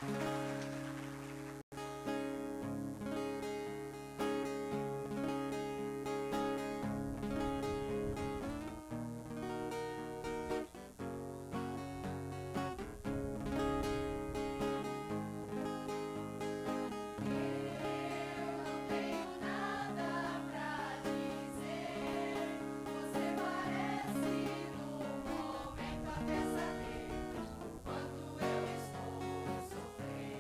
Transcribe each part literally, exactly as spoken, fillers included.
Quando eu estou sofrendo.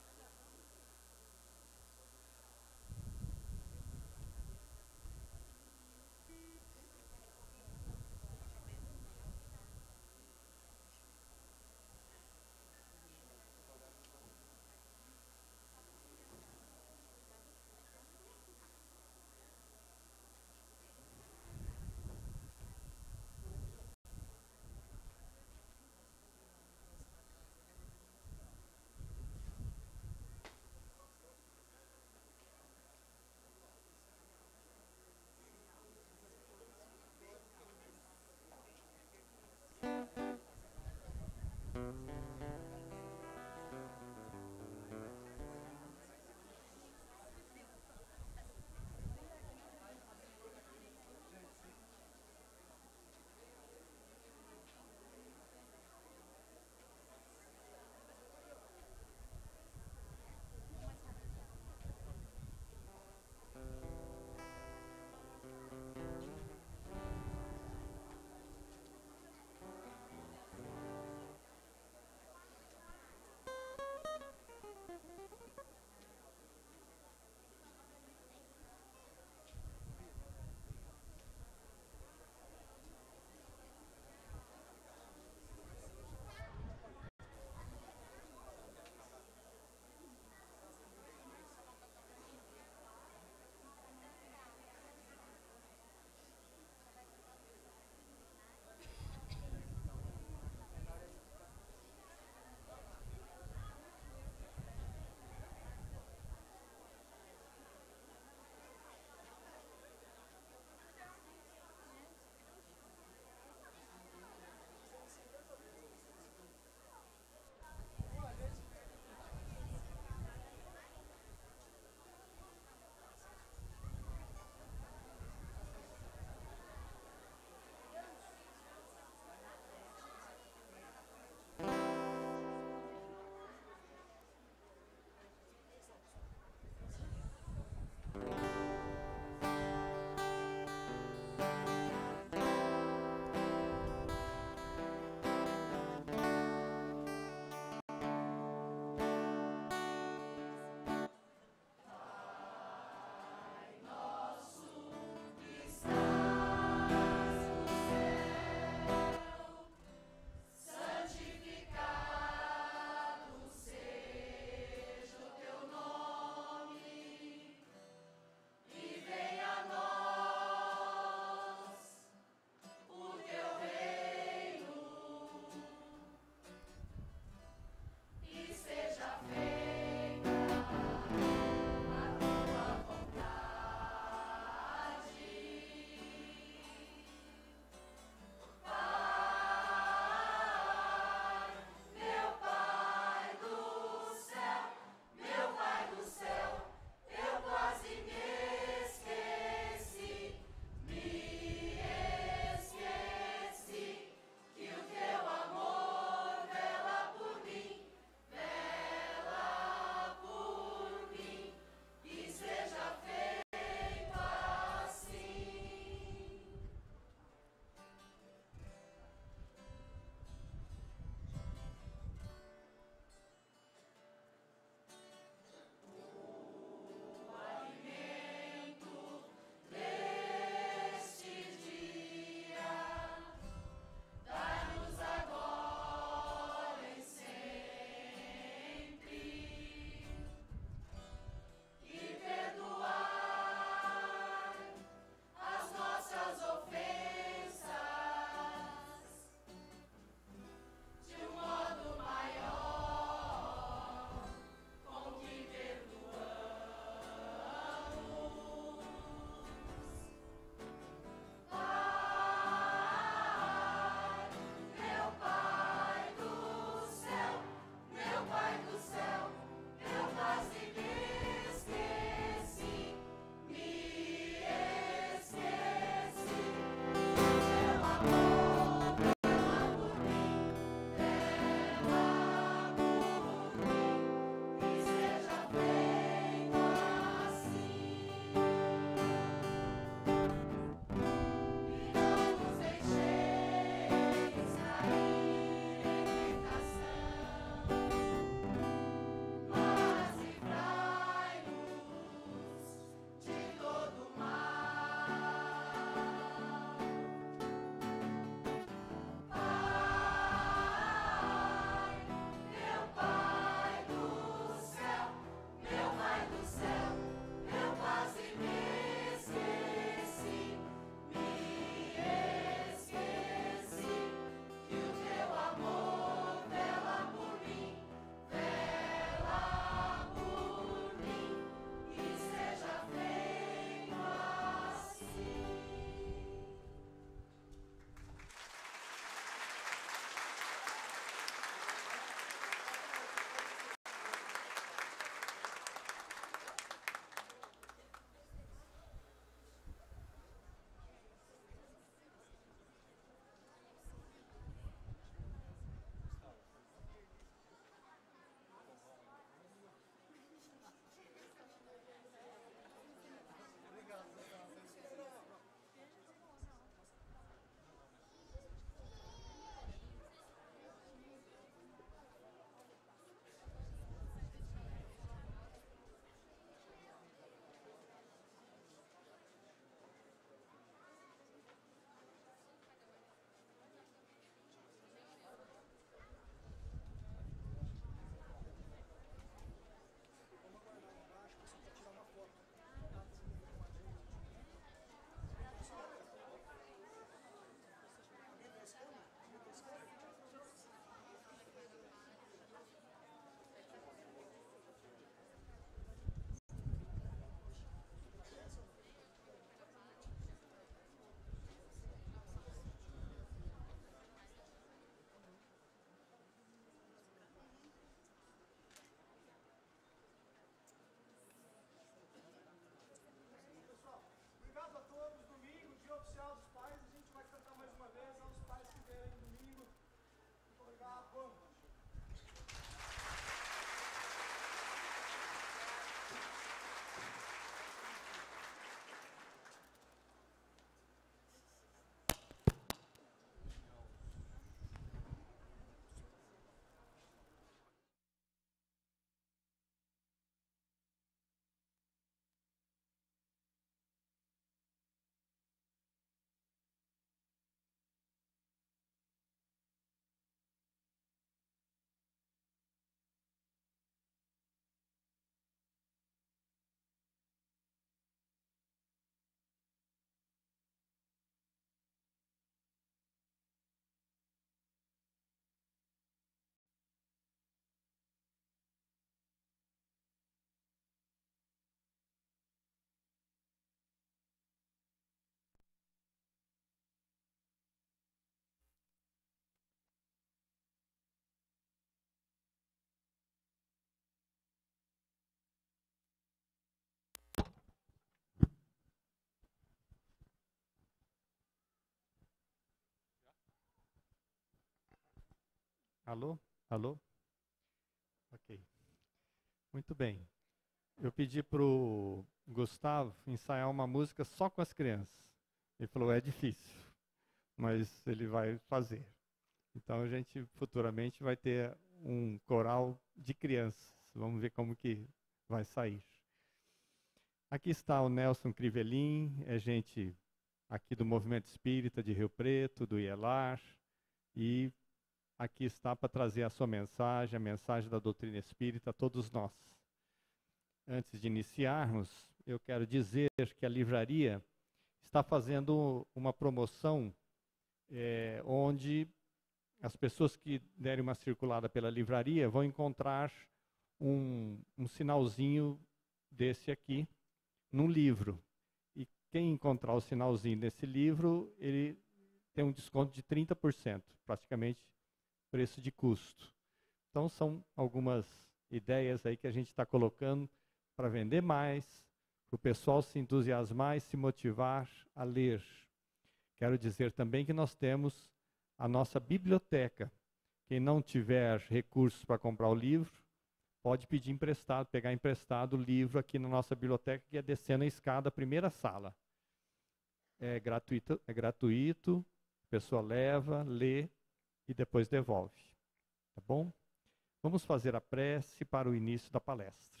Alô? Alô? Ok. Muito bem. Eu pedi para o Gustavo ensaiar uma música só com as crianças. Ele falou, é difícil, mas ele vai fazer. Então a gente futuramente vai ter um coral de crianças. Vamos ver como que vai sair. Aqui está o Nelson Crivelin, é gente aqui do Movimento Espírita de Rio Preto, do IELAR, e aqui está para trazer a sua mensagem, a mensagem da doutrina espírita a todos nós. Antes de iniciarmos, eu quero dizer que a livraria está fazendo uma promoção é, onde as pessoas que derem uma circulada pela livraria vão encontrar um, um sinalzinho desse aqui num livro. E quem encontrar o sinalzinho desse livro, ele tem um desconto de trinta por cento, praticamente preço de custo. Então são algumas ideias aí que a gente está colocando para vender mais, para o pessoal se entusiasmar e se motivar a ler. Quero dizer também que nós temos a nossa biblioteca. Quem não tiver recursos para comprar o livro, pode pedir emprestado, pegar emprestado o livro aqui na nossa biblioteca, que é descendo a escada, a primeira sala. É gratuito, é gratuito, a pessoa leva, lê e depois devolve. Tá bom? Vamos fazer a prece para o início da palestra.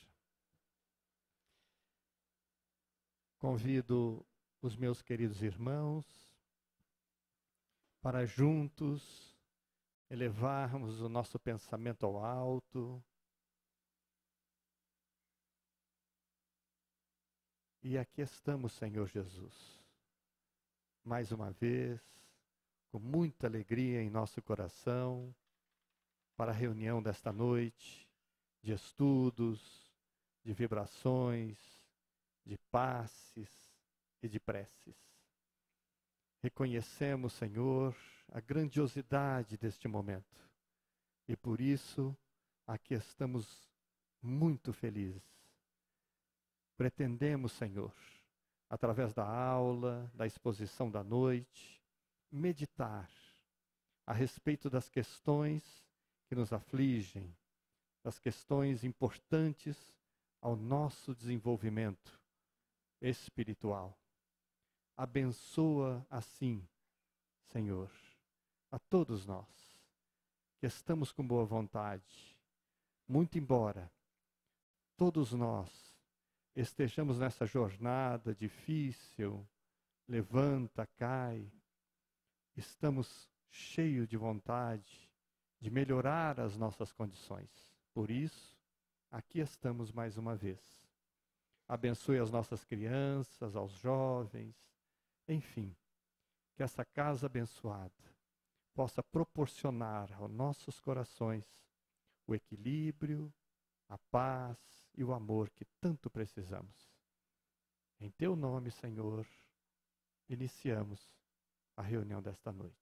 Convido os meus queridos irmãos para juntos elevarmos o nosso pensamento ao alto e aqui estamos, Senhor Jesus, mais uma vez, com muita alegria em nosso coração, para a reunião desta noite, de estudos, de vibrações, de passes e de preces. Reconhecemos, Senhor, a grandiosidade deste momento e por isso aqui estamos muito felizes. Pretendemos, Senhor, através da aula, da exposição da noite, meditar a respeito das questões que nos afligem, das questões importantes ao nosso desenvolvimento espiritual. Abençoa assim, Senhor, a todos nós que estamos com boa vontade, muito embora todos nós estejamos nessa jornada difícil, levanta, cai, estamos cheios de vontade de melhorar as nossas condições. Por isso, aqui estamos mais uma vez. Abençoe as nossas crianças, aos jovens, enfim, que essa casa abençoada possa proporcionar aos nossos corações o equilíbrio, a paz e o amor que tanto precisamos. Em teu nome, Senhor, iniciamos a reunião desta noite.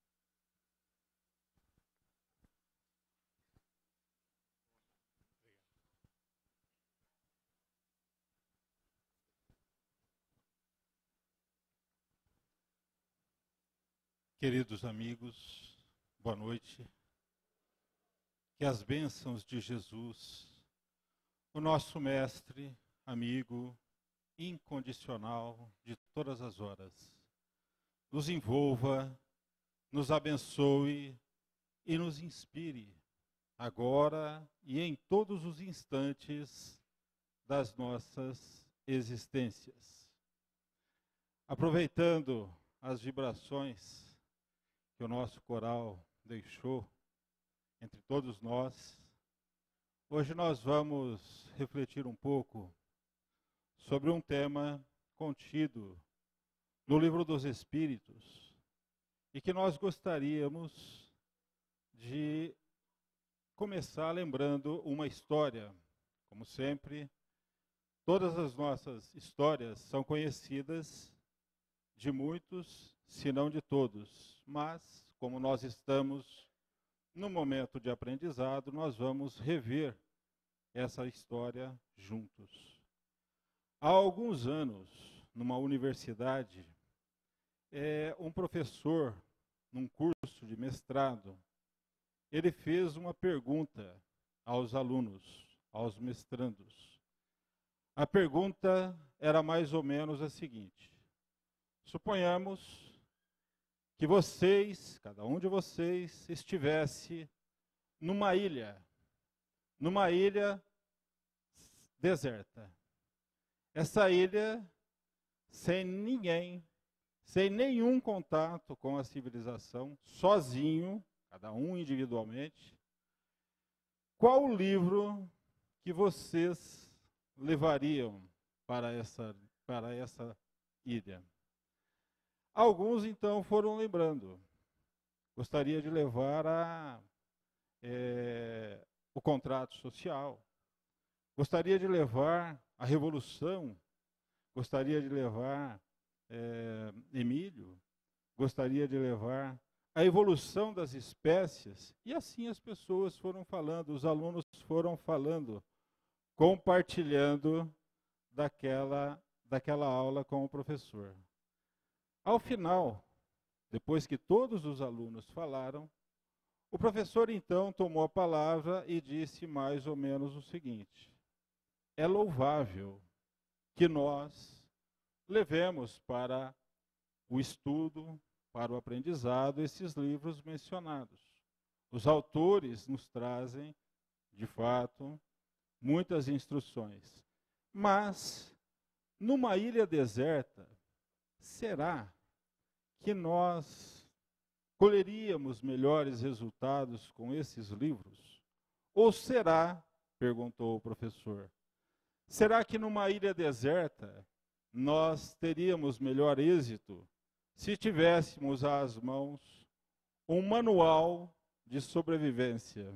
Queridos amigos, boa noite. Que as bênçãos de Jesus, o nosso mestre, amigo, incondicional de todas as horas, nos envolva, nos abençoe e nos inspire, agora e em todos os instantes das nossas existências. Aproveitando as vibrações que o nosso coral deixou entre todos nós, hoje nós vamos refletir um pouco sobre um tema contido no Livro dos Espíritos e que nós gostaríamos de começar lembrando uma história. Como sempre, todas as nossas histórias são conhecidas de muitos, se não de todos, mas como nós estamos no momento de aprendizado, nós vamos rever essa história juntos. Há alguns anos, numa universidade, é, um professor, num curso de mestrado, ele fez uma pergunta aos alunos, aos mestrandos. A pergunta era mais ou menos a seguinte: suponhamos que vocês, cada um de vocês, estivesse numa ilha, numa ilha deserta. Essa ilha sem ninguém, sem nenhum contato com a civilização, sozinho, cada um individualmente. Qual o livro que vocês levariam para essa, para essa ilha? Alguns, então, foram lembrando. Gostaria de levar a, é, o contrato social. Gostaria de levar a revolução. Gostaria de levar é, Emílio. Gostaria de levar a evolução das espécies. E assim as pessoas foram falando, os alunos foram falando, compartilhando daquela, daquela aula com o professor. Ao final, depois que todos os alunos falaram, o professor então tomou a palavra e disse mais ou menos o seguinte: é louvável que nós levemos para o estudo, para o aprendizado, esses livros mencionados. Os autores nos trazem, de fato, muitas instruções. Mas, numa ilha deserta, será que nós colheríamos melhores resultados com esses livros? Ou será, perguntou o professor, será que numa ilha deserta nós teríamos melhor êxito se tivéssemos às mãos um manual de sobrevivência?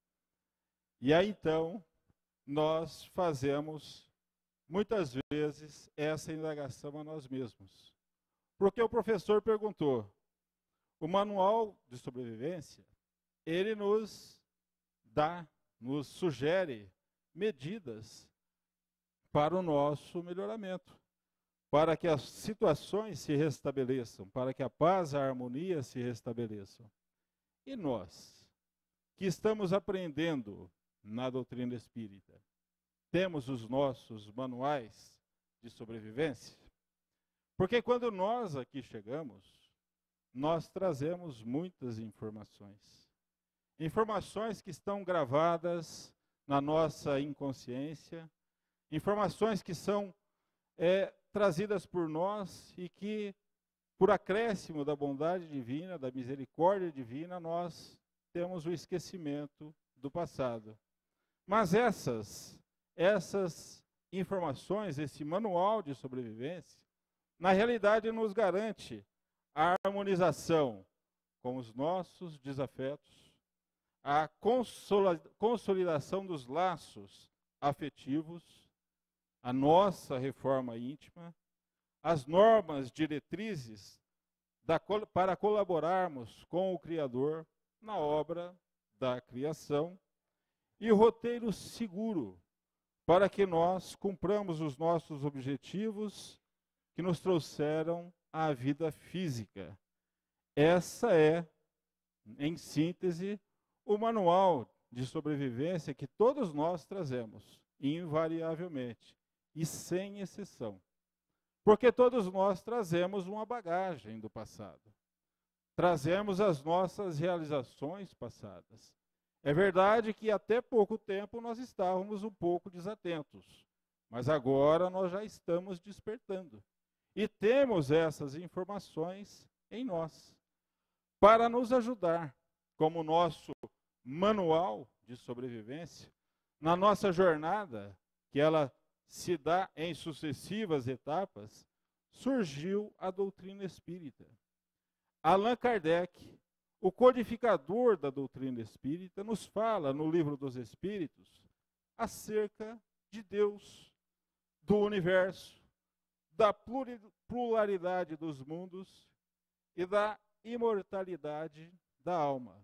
E aí então nós fazemos muitas vezes essa indagação a nós mesmos. Porque o professor perguntou, o manual de sobrevivência, ele nos dá, nos sugere medidas para o nosso melhoramento, para que as situações se restabeleçam, para que a paz e a harmonia se restabeleçam. E nós, que estamos aprendendo na doutrina espírita, temos os nossos manuais de sobrevivência? Porque quando nós aqui chegamos, nós trazemos muitas informações. Informações que estão gravadas na nossa inconsciência, informações que são é, trazidas por nós e que, por acréscimo da bondade divina, da misericórdia divina, nós temos o esquecimento do passado. Mas essas, essas informações, esse manual de sobrevivência, na realidade nos garante a harmonização com os nossos desafetos, a consolidação dos laços afetivos, a nossa reforma íntima, as normas diretrizes da, para colaborarmos com o Criador na obra da criação e o roteiro seguro para que nós cumpramos os nossos objetivos que nos trouxeram à vida física. Essa é, em síntese, o manual de sobrevivência que todos nós trazemos, invariavelmente e sem exceção. Porque todos nós trazemos uma bagagem do passado. Trazemos as nossas realizações passadas. É verdade que até pouco tempo nós estávamos um pouco desatentos, mas agora nós já estamos despertando. E temos essas informações em nós, para nos ajudar, como nosso manual de sobrevivência, na nossa jornada, que ela se dá em sucessivas etapas, surgiu a doutrina espírita. Allan Kardec, o codificador da doutrina espírita, nos fala no Livro dos Espíritos acerca de Deus, do universo, da pluralidade dos mundos e da imortalidade da alma.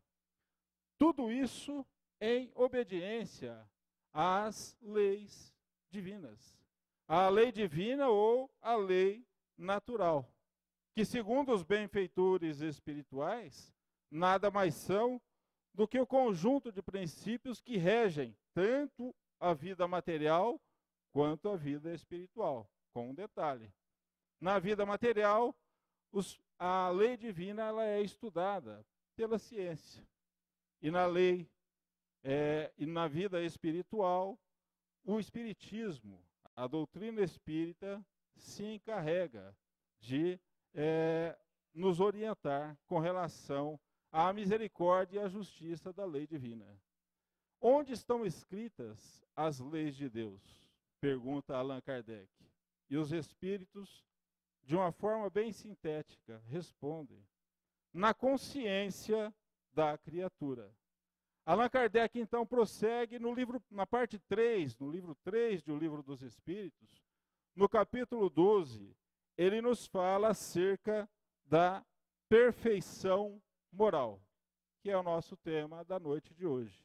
Tudo isso em obediência às leis divinas. A lei divina ou a lei natural, que segundo os benfeitores espirituais, nada mais são do que o conjunto de princípios que regem tanto a vida material quanto a vida espiritual. Com um detalhe: na vida material, os, a lei divina ela é estudada pela ciência. E na lei é, e na vida espiritual, o espiritismo, a doutrina espírita, se encarrega de é, nos orientar com relação à misericórdia e à justiça da lei divina. Onde estão escritas as leis de Deus? Pergunta Allan Kardec. E os espíritos, de uma forma bem sintética, respondem: na consciência da criatura. Allan Kardec, então, prossegue no livro, na parte três, no livro três do Livro dos Espíritos, no capítulo doze, ele nos fala acerca da perfeição moral, que é o nosso tema da noite de hoje.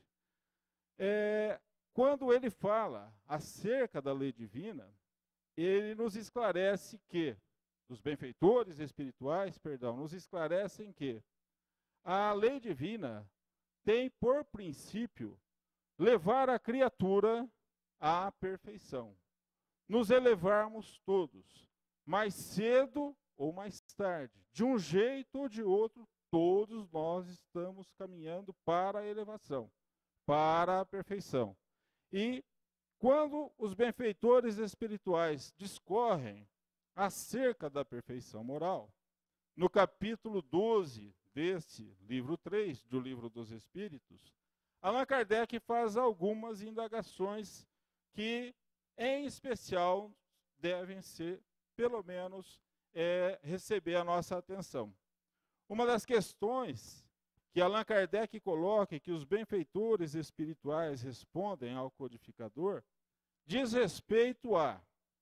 É, quando ele fala acerca da lei divina, ele nos esclarece que, os benfeitores espirituais, perdão, nos esclarecem que a lei divina tem por princípio levar a criatura à perfeição, nos elevarmos todos, mais cedo ou mais tarde, de um jeito ou de outro, todos nós estamos caminhando para a elevação, para a perfeição. E quando os benfeitores espirituais discorrem acerca da perfeição moral, no capítulo doze desse livro três, do Livro dos Espíritos, Allan Kardec faz algumas indagações que, em especial, devem ser, pelo menos, é, receber a nossa atenção. Uma das questões que Allan Kardec coloca e que os benfeitores espirituais respondem ao codificador diz respeito a,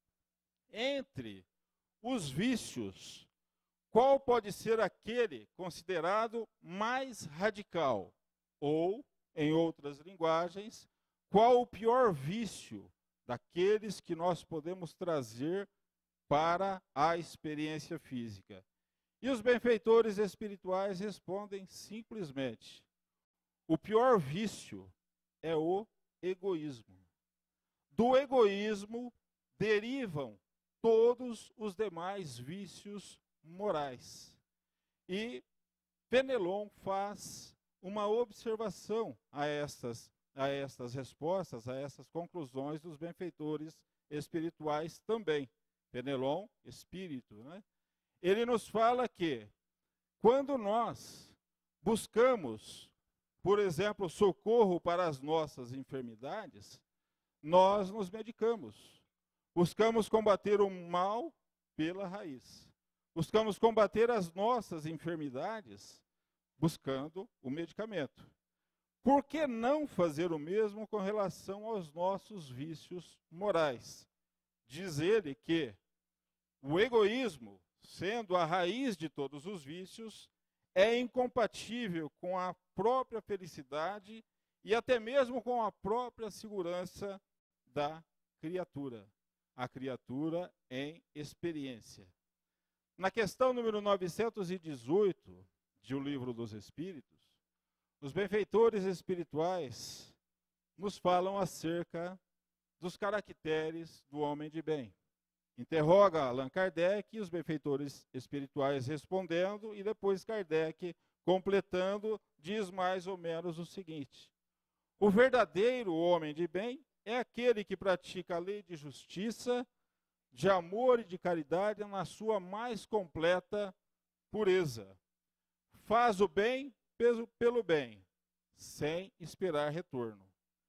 entre os vícios, qual pode ser aquele considerado mais radical? Ou, em outras linguagens, qual o pior vício daqueles que nós podemos trazer para a experiência física? E os benfeitores espirituais respondem simplesmente: o pior vício é o egoísmo. Do egoísmo derivam todos os demais vícios morais. E Fenelon faz uma observação a estas, a estas respostas, a essas conclusões dos benfeitores espirituais também. Fenelon, espírito, né? Ele nos fala que quando nós buscamos, por exemplo, socorro para as nossas enfermidades, nós nos medicamos. Buscamos combater o mal pela raiz. Buscamos combater as nossas enfermidades buscando o medicamento. Por que não fazer o mesmo com relação aos nossos vícios morais? Diz ele que o egoísmo, sendo a raiz de todos os vícios, é incompatível com a própria felicidade e até mesmo com a própria segurança da criatura. A criatura em experiência. Na questão número novecentos e dezoito de O Livro dos Espíritos, os benfeitores espirituais nos falam acerca dos caracteres do homem de bem. Interroga Allan Kardec e os benfeitores espirituais respondendo, e depois Kardec, completando, diz mais ou menos o seguinte: o verdadeiro homem de bem é aquele que pratica a lei de justiça, de amor e de caridade na sua mais completa pureza. Faz o bem pelo bem, sem esperar retorno.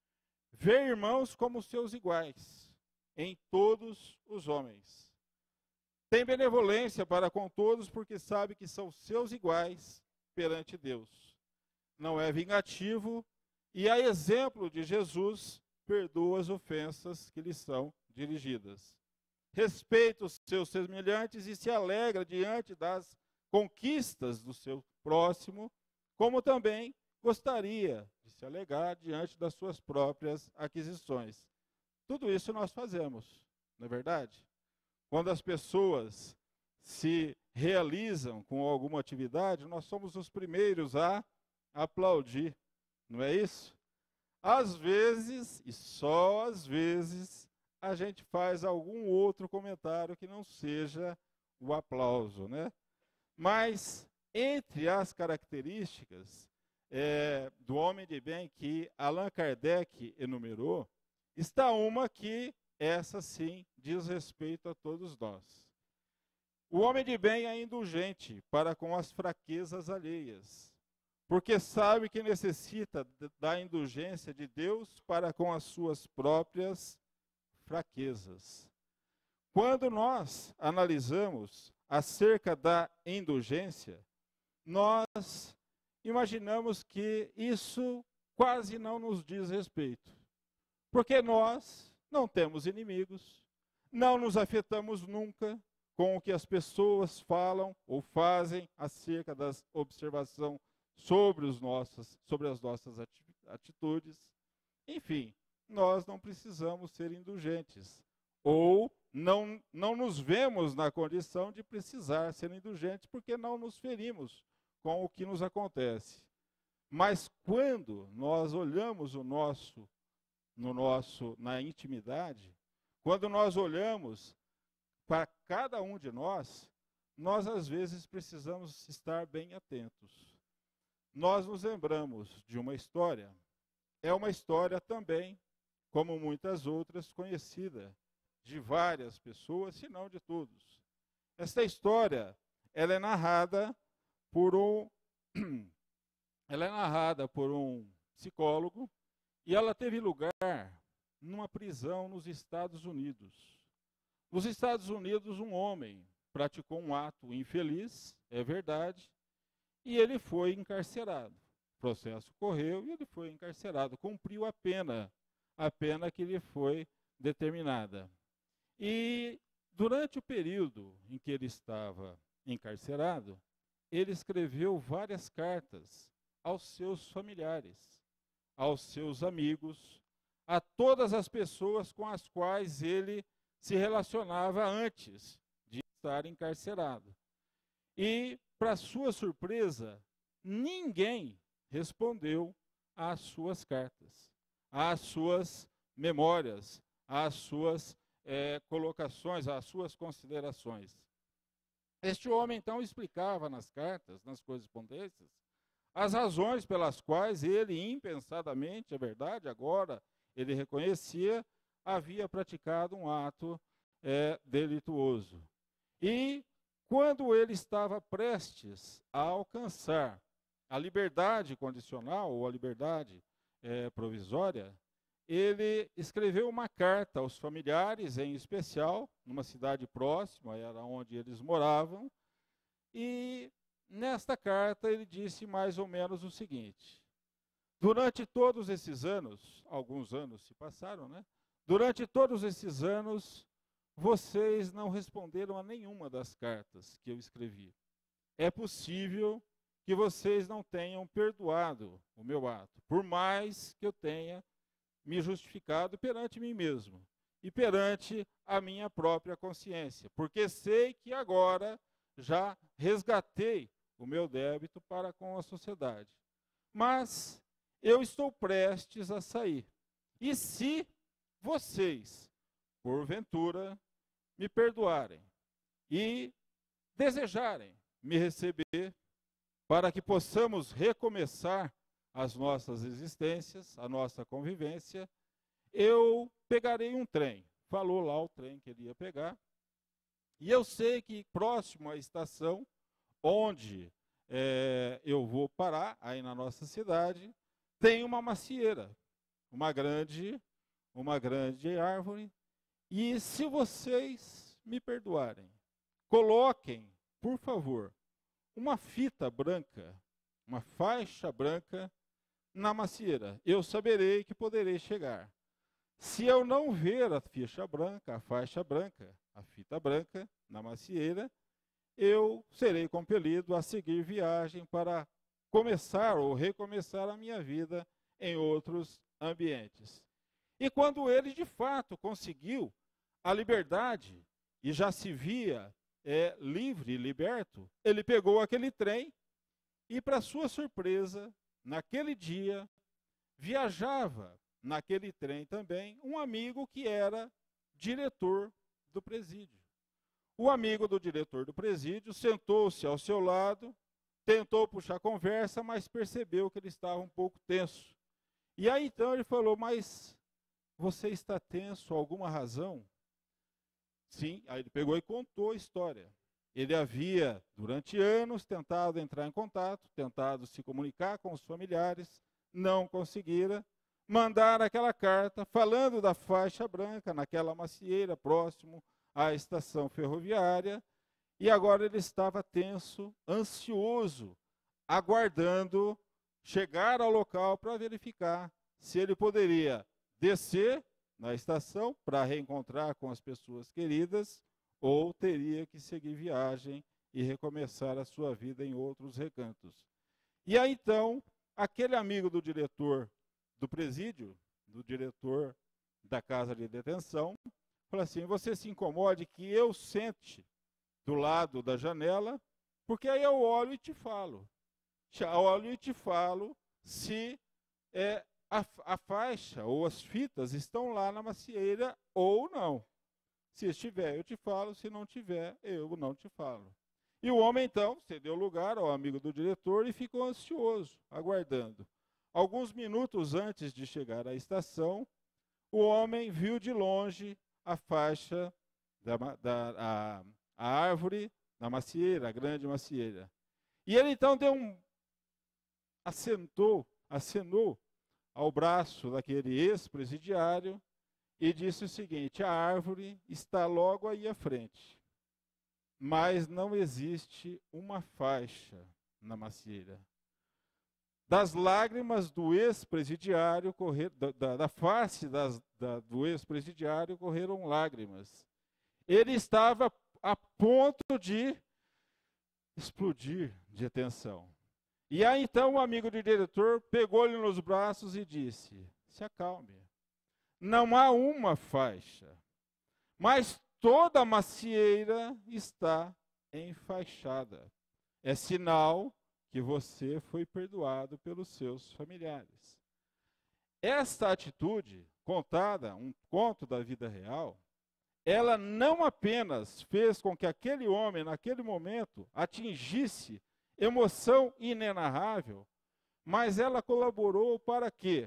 Vê irmãos como seus iguais, em todos os homens. Tem benevolência para com todos, porque sabe que são seus iguais perante Deus. Não é vingativo e, a exemplo de Jesus, perdoa as ofensas que lhe são dirigidas. Respeita os seus semelhantes e se alegra diante das conquistas do seu próximo, como também gostaria de se alegrar diante das suas próprias aquisições. Tudo isso nós fazemos, não é verdade? Quando as pessoas se realizam com alguma atividade, nós somos os primeiros a aplaudir. não é isso? Às vezes, e só às vezes, a gente faz algum outro comentário que não seja o aplauso, né? Mas, entre as características é, do homem de bem que Allan Kardec enumerou, está uma que, essa sim, diz respeito a todos nós. O homem de bem é indulgente para com as fraquezas alheias, porque sabe que necessita da indulgência de Deus para com as suas próprias fraquezas. Quando nós analisamos acerca da indulgência, nós imaginamos que isso quase não nos diz respeito, porque nós não temos inimigos, não nos afetamos nunca com o que as pessoas falam ou fazem acerca da observação sobre, os nossos, sobre as nossas atitudes. Enfim, nós não precisamos ser indulgentes, ou não, não nos vemos na condição de precisar ser indulgentes, porque não nos ferimos com o que nos acontece. Mas quando nós olhamos o nosso, no nosso, na intimidade, quando nós olhamos para cada um de nós, nós às vezes precisamos estar bem atentos. Nós nos lembramos de uma história, é uma história também, como muitas outras, conhecida de várias pessoas, se não de todos. Esta história, ela é narrada por um, ela é narrada por um psicólogo e ela teve lugar numa prisão nos Estados Unidos. Nos Estados Unidos, um homem praticou um ato infeliz, é verdade, e ele foi encarcerado. O processo correu e ele foi encarcerado, cumpriu a pena, a pena que lhe foi determinada. E durante o período em que ele estava encarcerado, ele escreveu várias cartas aos seus familiares, aos seus amigos, a todas as pessoas com as quais ele se relacionava antes de estar encarcerado. E, para sua surpresa, ninguém respondeu às suas cartas, às suas memórias, às suas é, colocações, às suas considerações. Este homem, então, explicava nas cartas, nas correspondências, as razões pelas quais ele, impensadamente, é verdade, agora ele reconhecia, havia praticado um ato é, delituoso. E, quando ele estava prestes a alcançar a liberdade condicional, ou a liberdade é, provisória, ele escreveu uma carta aos familiares, em especial, numa cidade próxima, era onde eles moravam, e nesta carta ele disse mais ou menos o seguinte: durante todos esses anos, alguns anos se passaram, né? Durante todos esses anos, vocês não responderam a nenhuma das cartas que eu escrevi. É possível que vocês não tenham perdoado o meu ato, por mais que eu tenha me justificado perante mim mesmo e perante a minha própria consciência, porque sei que agora já resgatei o meu débito para com a sociedade. Mas eu estou prestes a sair. E se vocês, porventura, me perdoarem e desejarem me receber para que possamos recomeçar as nossas existências, a nossa convivência, eu pegarei um trem. Falou lá o trem que ele ia pegar. E eu sei que próximo à estação, onde é, eu vou parar, aí na nossa cidade, tem uma macieira, uma grande, uma grande árvore. E se vocês me perdoarem, coloquem, por favor, uma fita branca, uma faixa branca na macieira. Eu saberei que poderei chegar. Se eu não ver a ficha branca, a faixa branca, a fita branca na macieira, eu serei compelido a seguir viagem para começar ou recomeçar a minha vida em outros ambientes. E quando ele, de fato, conseguiu a liberdade e já se via é, livre, liberto, ele pegou aquele trem e, para sua surpresa, naquele dia, viajava naquele trem também um amigo que era diretor do presídio. O amigo do diretor do presídio sentou-se ao seu lado, tentou puxar conversa, mas percebeu que ele estava um pouco tenso. E aí então ele falou, mas você está tenso, alguma razão? Sim, aí ele pegou e contou a história. Ele havia, durante anos, tentado entrar em contato, tentado se comunicar com os familiares, não conseguira, mandar aquela carta falando da faixa branca naquela macieira próximo à estação ferroviária, e agora ele estava tenso, ansioso, aguardando chegar ao local para verificar se ele poderia descer na estação para reencontrar com as pessoas queridas ou teria que seguir viagem e recomeçar a sua vida em outros recantos. E aí então, aquele amigo do diretor do presídio, do diretor da casa de detenção, falou assim, você se incomode que eu sente do lado da janela, porque aí eu olho e te falo. Eu olho e te falo se é, a, a faixa ou as fitas estão lá na macieira ou não. Se estiver, eu te falo, se não tiver, eu não te falo. E o homem, então, cedeu lugar ao amigo do diretor e ficou ansioso, aguardando. Alguns minutos antes de chegar à estação, o homem viu de longe a faixa, da, da, a, a árvore da macieira, a grande macieira. E ele, então, deu um, assentou, acenou ao braço daquele ex-presidiário e disse o seguinte, a árvore está logo aí à frente, mas não existe uma faixa na macieira. Das lágrimas do ex-presidiário, da, da, da face das, da, do ex-presidiário, correram lágrimas. Ele estava a ponto de explodir de tensão. E aí então o amigo do diretor pegou-lhe nos braços e disse, se acalme. Não há uma faixa, mas toda a macieira está enfaixada. É sinal que você foi perdoado pelos seus familiares. Esta atitude, contada, um conto da vida real, ela não apenas fez com que aquele homem, naquele momento, atingisse emoção inenarrável, mas ela colaborou para que,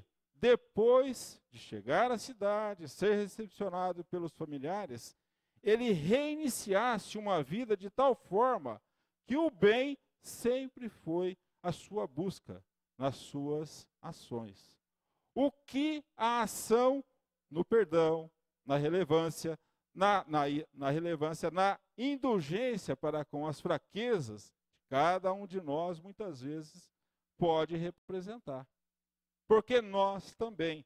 depois de chegar à cidade, ser recepcionado pelos familiares, ele reiniciasse uma vida de tal forma que o bem sempre foi a sua busca nas suas ações. O que a ação no perdão, na relevância, na, na, na relevância, na indulgência para com as fraquezas de cada um de nós, muitas vezes, pode representar. Porque nós também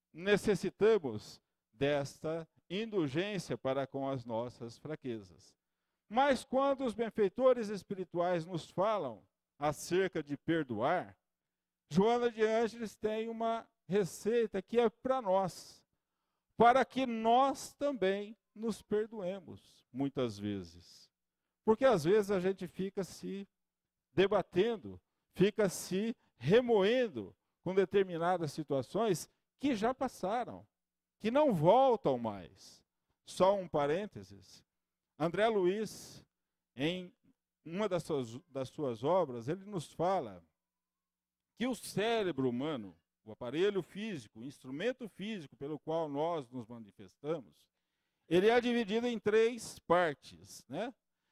necessitamos desta indulgência para com as nossas fraquezas. Mas quando os benfeitores espirituais nos falam acerca de perdoar, Joana de Ângeles tem uma receita que é para nós, para que nós também nos perdoemos, muitas vezes. Porque às vezes a gente fica se debatendo, fica se remoendo com determinadas situações que já passaram, que não voltam mais. Só um parênteses. André Luiz, em uma das suas, das suas obras, ele nos fala que o cérebro humano, o aparelho físico, o instrumento físico pelo qual nós nos manifestamos, ele é dividido em três partes, né?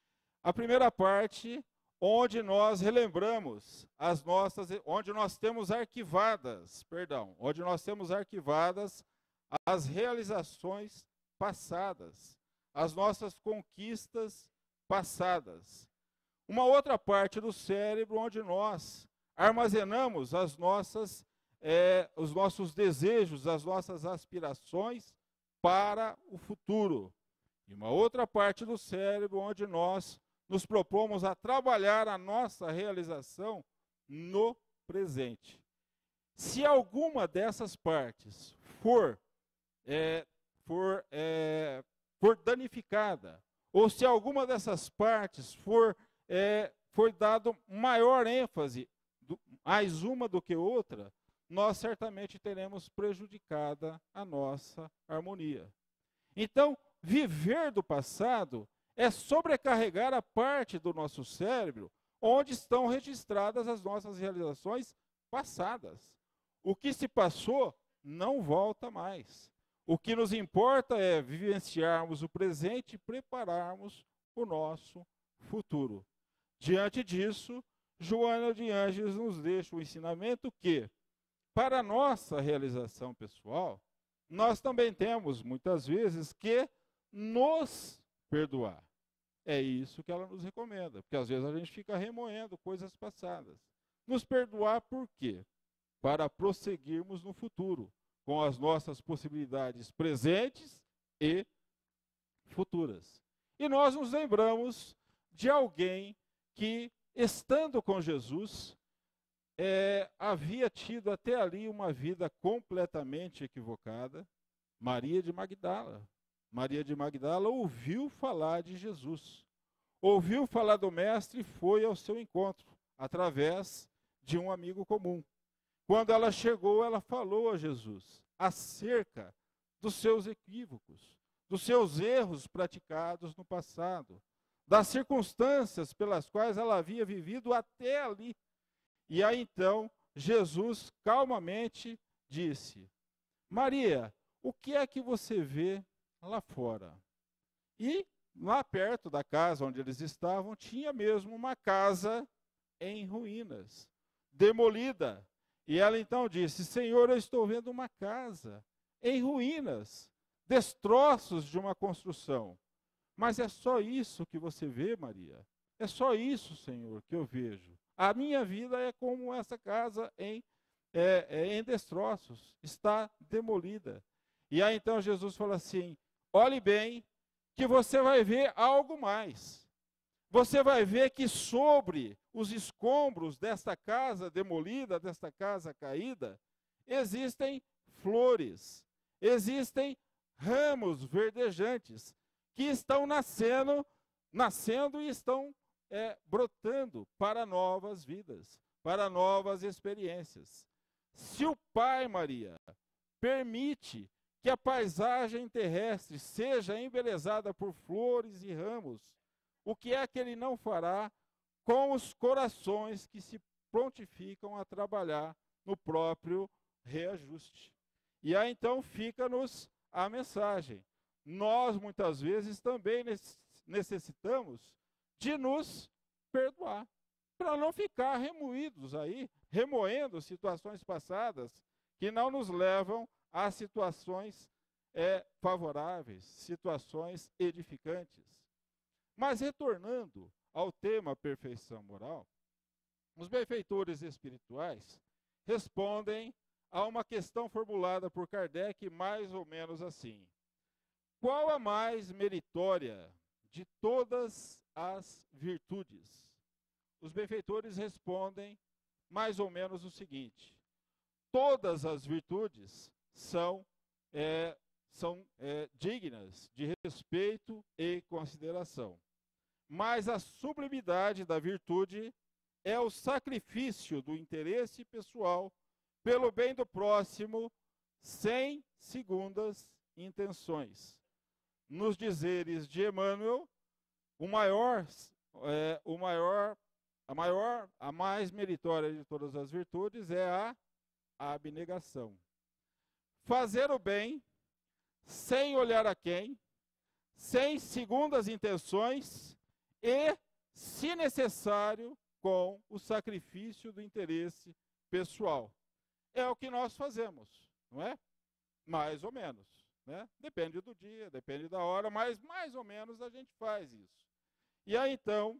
A primeira parte, onde nós relembramos as nossas, onde nós temos arquivadas, perdão, onde nós temos arquivadas as realizações passadas, as nossas conquistas passadas. Uma outra parte do cérebro onde nós armazenamos as nossas, é, os nossos desejos, as nossas aspirações para o futuro. E uma outra parte do cérebro onde nós nos propomos a trabalhar a nossa realização no presente. Se alguma dessas partes for, é, for, é, for danificada, ou se alguma dessas partes for, é, for dado maior ênfase, do, mais uma do que outra, nós certamente teremos prejudicada a nossa harmonia. Então, viver do passado é sobrecarregar a parte do nosso cérebro onde estão registradas as nossas realizações passadas. O que se passou não volta mais. O que nos importa é vivenciarmos o presente e prepararmos o nosso futuro. Diante disso, Joana de Ângeles nos deixa o ensinamento que, para a nossa realização pessoal, nós também temos, muitas vezes, que nos perdoar. É isso que ela nos recomenda, porque às vezes a gente fica remoendo coisas passadas. Nos perdoar por quê? Para prosseguirmos no futuro, com as nossas possibilidades presentes e futuras. E nós nos lembramos de alguém que, estando com Jesus, é, havia tido até ali uma vida completamente equivocada, Maria de Magdala. Maria de Magdala ouviu falar de Jesus, ouviu falar do Mestre e foi ao seu encontro, através de um amigo comum. Quando ela chegou, ela falou a Jesus acerca dos seus equívocos, dos seus erros praticados no passado, das circunstâncias pelas quais ela havia vivido até ali. E aí então, Jesus calmamente disse: Maria, o que é que você vê lá fora? E lá perto da casa onde eles estavam, tinha mesmo uma casa em ruínas, demolida. E ela então disse: Senhor, eu estou vendo uma casa em ruínas, destroços de uma construção. Mas é só isso que você vê, Maria? É só isso, Senhor, que eu vejo. A minha vida é como essa casa em, é, é, em destroços, está demolida. E aí então Jesus fala assim: olhe bem, que você vai ver algo mais. Você vai ver que sobre os escombros desta casa demolida, desta casa caída, existem flores, existem ramos verdejantes que estão nascendo, nascendo e estão é, brotando para novas vidas, para novas experiências. Se o Pai, Maria, permite que a paisagem terrestre seja embelezada por flores e ramos, o que é que ele não fará com os corações que se prontificam a trabalhar no próprio reajuste? E aí então fica-nos a mensagem. Nós muitas vezes também necessitamos de nos perdoar, para não ficar remoídos aí, remoendo situações passadas que não nos levam a situações é, favoráveis, situações edificantes. Mas retornando ao tema perfeição moral, os benfeitores espirituais respondem a uma questão formulada por Kardec mais ou menos assim: qual a mais meritória de todas as virtudes? Os benfeitores respondem mais ou menos o seguinte: todas as virtudes são, é, são é, dignas de respeito e consideração. Mas a sublimidade da virtude é o sacrifício do interesse pessoal pelo bem do próximo, sem segundas intenções. Nos dizeres de Emmanuel, o maior, é, o maior, a maior, a mais meritória de todas as virtudes é a abnegação. Fazer o bem sem olhar a quem, sem segundas intenções e, se necessário, com o sacrifício do interesse pessoal. É o que nós fazemos, não é? Mais ou menos, né? Depende do dia, depende da hora, mas mais ou menos a gente faz isso. E aí então,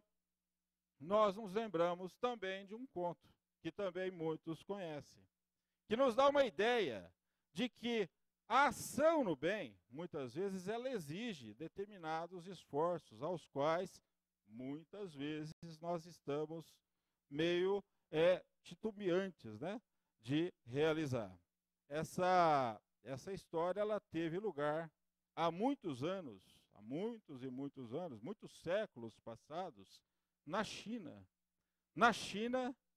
nós nos lembramos também de um conto, que também muitos conhecem, que nos dá uma ideia de que a ação no bem, muitas vezes, ela exige determinados esforços, aos quais, muitas vezes, nós estamos meio é, titubeantes, né, de realizar. Essa, essa história, ela teve lugar há muitos anos, há muitos e muitos anos, muitos séculos passados, na China. Na China,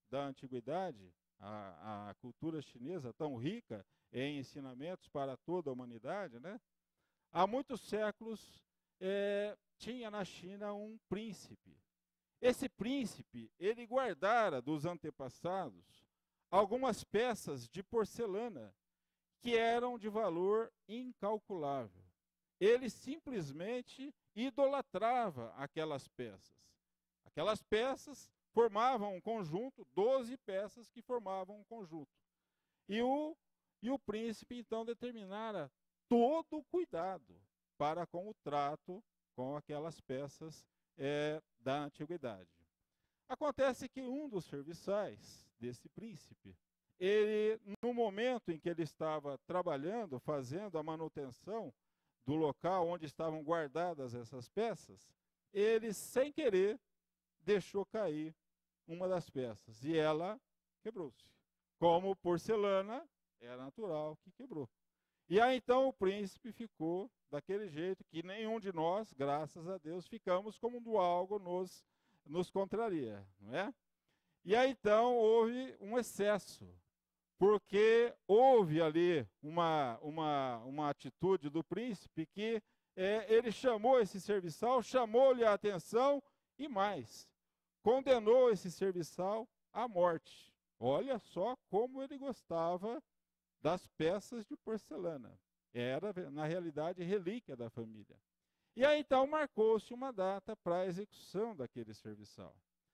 da antiguidade, a, a cultura chinesa tão rica em ensinamentos para toda a humanidade, né? Há muitos séculos é, tinha na China um príncipe. Esse príncipe, ele guardara dos antepassados algumas peças de porcelana que eram de valor incalculável. Ele simplesmente idolatrava aquelas peças. Aquelas peças formavam um conjunto, doze peças que formavam um conjunto. E o, e o príncipe, então, determinara todo o cuidado para com o trato com aquelas peças é, da antiguidade. Acontece que um dos serviçais desse príncipe, ele, no momento em que ele estava trabalhando, fazendo a manutenção do local onde estavam guardadas essas peças, ele, sem querer, deixou cair uma das peças e ela quebrou-se. Como porcelana, era natural que quebrou. E aí então o príncipe ficou daquele jeito que nenhum de nós, graças a Deus, ficamos como algo nos, nos contraria, não é? E aí então houve um excesso, porque houve ali uma, uma, uma atitude do príncipe que é, ele chamou esse serviçal, chamou-lhe a atenção e mais, condenou esse serviçal à morte. Olha só como ele gostava das peças de porcelana. Era, na realidade, relíquia da família. E aí, então, marcou-se uma data para a execução daquele serviçal.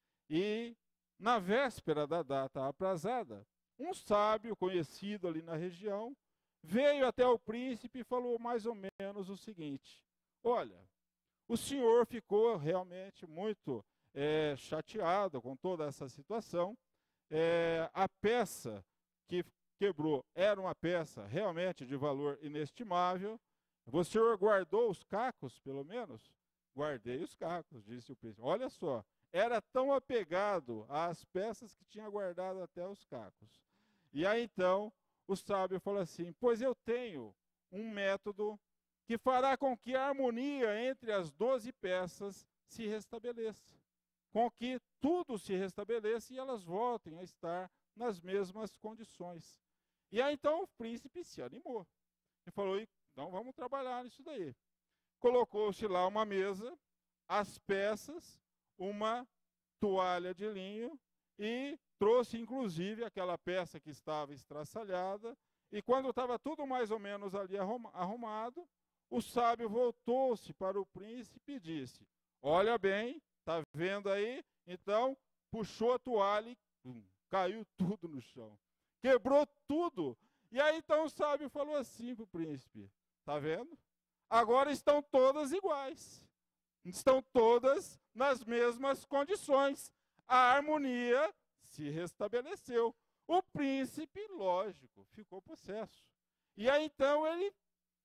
E, na véspera da data aprazada, um sábio conhecido ali na região veio até o príncipe e falou mais ou menos o seguinte: olha, o senhor ficou realmente muito é, chateado com toda essa situação. É, a peça que quebrou era uma peça realmente de valor inestimável. O senhor guardou os cacos, pelo menos? Guardei os cacos, disse o príncipe. Olha só, era tão apegado às peças que tinha guardado até os cacos. E aí então o sábio falou assim: pois eu tenho um método que fará com que a harmonia entre as doze peças se restabeleça, com que tudo se restabeleça e elas voltem a estar nas mesmas condições. E aí então o príncipe se animou e falou: então vamos trabalhar nisso daí. Colocou-se lá uma mesa, as peças, uma toalha de linho e trouxe inclusive aquela peça que estava estraçalhada. E quando estava tudo mais ou menos ali arrumado, o sábio voltou-se para o príncipe e disse: olha bem, está vendo aí? Então puxou a toalha e pum, caiu tudo no chão. Quebrou tudo. E aí então o sábio falou assim para o príncipe: está vendo? Agora estão todas iguais. Estão todas nas mesmas condições. A harmonia se restabeleceu. O príncipe, lógico, ficou possesso. E aí então ele,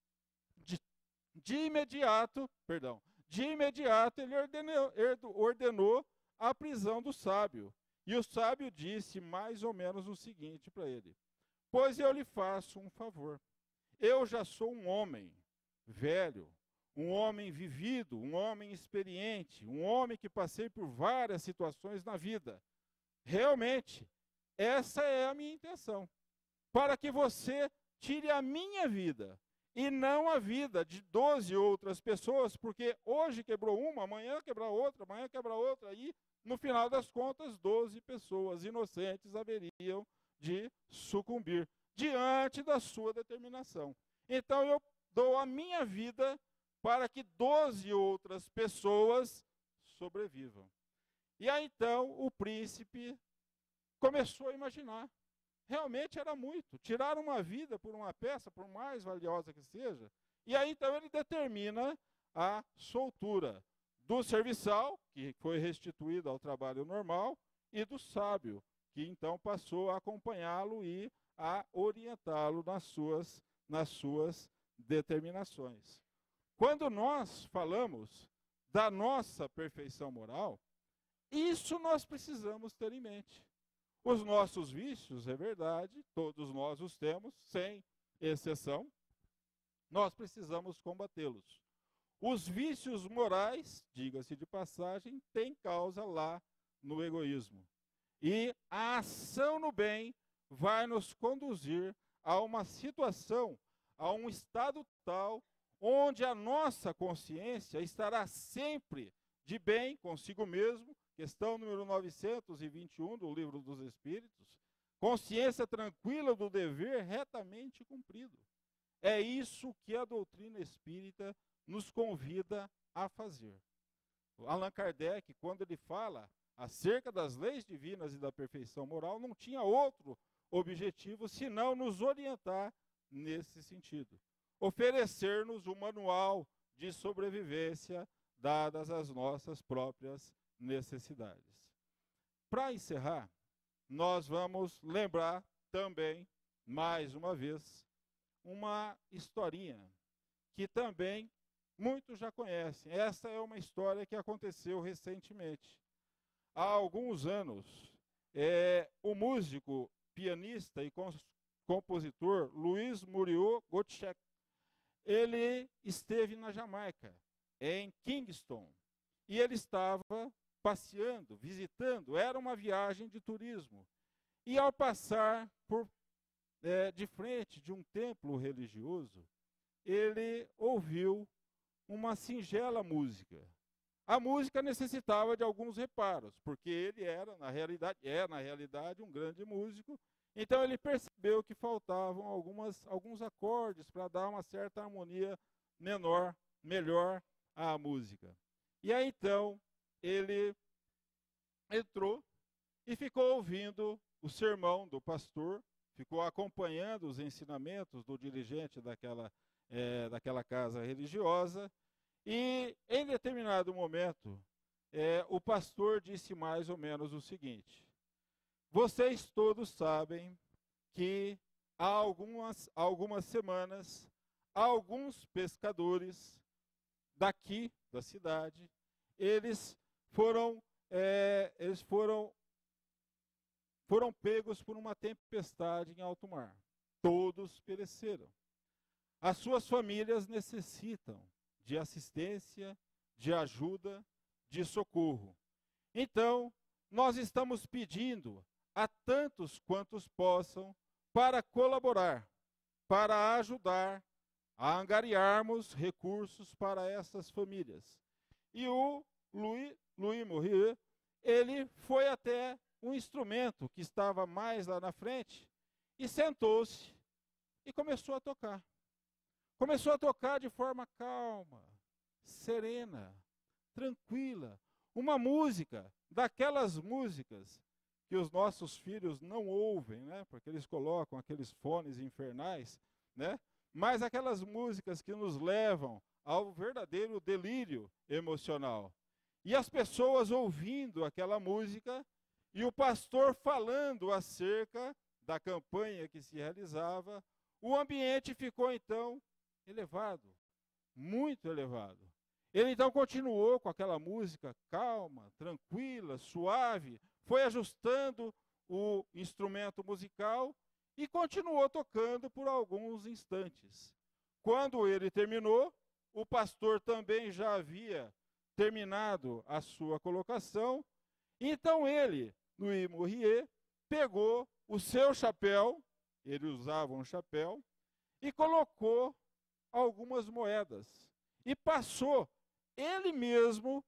de, de imediato, perdão, de imediato ele ordenou, ordenou a prisão do sábio. E o sábio disse mais ou menos o seguinte para ele: pois eu lhe faço um favor. Eu já sou um homem velho, um homem vivido, um homem experiente, um homem que passei por várias situações na vida. Realmente, essa é a minha intenção, para que você tire a minha vida e não a vida de doze outras pessoas, porque hoje quebrou uma, amanhã quebra outra, amanhã quebra outra, e no final das contas, doze pessoas inocentes haveriam de sucumbir diante da sua determinação. Então eu dou a minha vida para que doze outras pessoas sobrevivam. E aí então o príncipe começou a imaginar. Realmente era muito. Tirar uma vida por uma peça, por mais valiosa que seja. E aí então ele determina a soltura do serviçal, que foi restituído ao trabalho normal, e do sábio, que então passou a acompanhá-lo e a orientá-lo nas suas, nas suas determinações. Quando nós falamos da nossa perfeição moral, isso nós precisamos ter em mente. Os nossos vícios, é verdade, todos nós os temos, sem exceção, nós precisamos combatê-los. Os vícios morais, diga-se de passagem, têm causa lá no egoísmo. E a ação no bem vai nos conduzir a uma situação, a um estado tal, onde a nossa consciência estará sempre de bem consigo mesmo, questão número novecentos e vinte e um do Livro dos Espíritos, consciência tranquila do dever retamente cumprido. É isso que a doutrina espírita nos convida a fazer. Allan Kardec, quando ele fala acerca das leis divinas e da perfeição moral, não tinha outro objetivo senão nos orientar nesse sentido. Oferecer-nos um manual de sobrevivência dadas as nossas próprias necessidades. Para encerrar, nós vamos lembrar também, mais uma vez, uma historinha que também muitos já conhecem. Essa é uma história que aconteceu recentemente. Há alguns anos, é, o músico, pianista e compositor Luiz Murió Gottschalk, ele esteve na Jamaica, em Kingston, e ele estava passeando, visitando, era uma viagem de turismo. E ao passar por, é, de frente de um templo religioso, ele ouviu uma singela música. A música necessitava de alguns reparos, porque ele era, na realidade, é, na realidade, um grande músico. Então ele percebeu que faltavam algumas, alguns acordes para dar uma certa harmonia menor, melhor à música. E aí então ele entrou e ficou ouvindo o sermão do pastor, ficou acompanhando os ensinamentos do dirigente daquela, é, daquela casa religiosa. E em determinado momento, é, o pastor disse mais ou menos o seguinte: vocês todos sabem que há algumas, algumas semanas, alguns pescadores daqui da cidade, eles foram, é, eles foram, foram pegos por uma tempestade em alto mar. Todos pereceram. As suas famílias necessitam de assistência, de ajuda, de socorro. Então, nós estamos pedindo a tantos quantos possam para colaborar, para ajudar a angariarmos recursos para essas famílias. E o Louis, Louis Murió, ele foi até um instrumento que estava mais lá na frente e sentou-se e começou a tocar. Começou a tocar de forma calma, serena, tranquila. Uma música, daquelas músicas que os nossos filhos não ouvem, né? Porque eles colocam aqueles fones infernais, né? Mas aquelas músicas que nos levam ao verdadeiro delírio emocional. E as pessoas ouvindo aquela música e o pastor falando acerca da campanha que se realizava, o ambiente ficou então elevado, muito elevado. Ele então continuou com aquela música calma, tranquila, suave, foi ajustando o instrumento musical e continuou tocando por alguns instantes. Quando ele terminou, o pastor também já havia terminado a sua colocação, então ele, Louis Murió, pegou o seu chapéu, ele usava um chapéu, e colocou algumas moedas e passou ele mesmo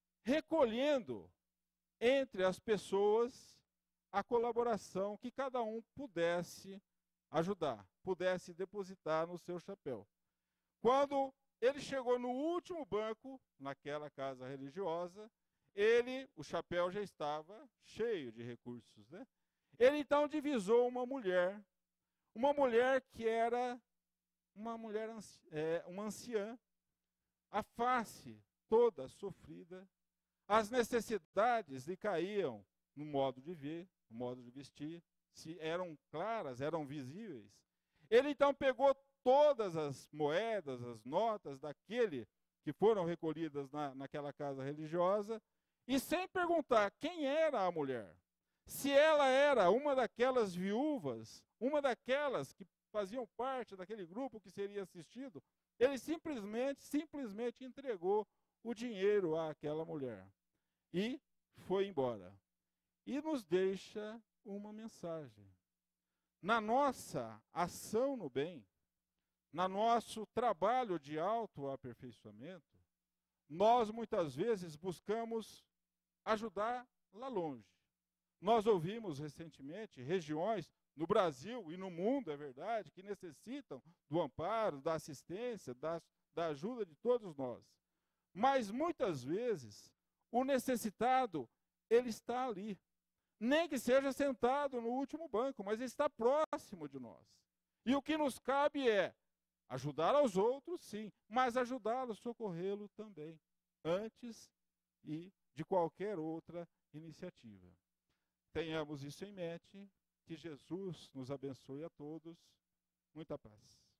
recolhendo entre as pessoas a colaboração que cada um pudesse ajudar, pudesse depositar no seu chapéu. Quando ele chegou no último banco, naquela casa religiosa, ele, o chapéu já estava cheio de recursos, né? Ele então divisou uma mulher, uma mulher que era uma mulher, é, uma anciã, a face toda sofrida, as necessidades lhe caíam no modo de ver, no modo de vestir, se eram claras, eram visíveis. Ele então pegou todas as moedas, as notas daquele que foram recolhidas na, naquela casa religiosa, e sem perguntar quem era a mulher, se ela era uma daquelas viúvas, uma daquelas que faziam parte daquele grupo que seria assistido, ele simplesmente, simplesmente entregou o dinheiro àquela mulher e foi embora. e nos deixa uma mensagem. Na nossa ação no bem, no nosso trabalho de autoaperfeiçoamento, nós muitas vezes buscamos ajudar lá longe. Nós ouvimos recentemente regiões no Brasil e no mundo, é verdade, que necessitam do amparo, da assistência, da, da ajuda de todos nós. Mas muitas vezes o necessitado, ele está ali. Nem que seja sentado no último banco, mas ele está próximo de nós. E o que nos cabe é ajudar aos outros, sim, mas ajudá-lo, socorrê-lo também, antes e de qualquer outra iniciativa. Tenhamos isso em mente, que Jesus nos abençoe a todos. Muita paz.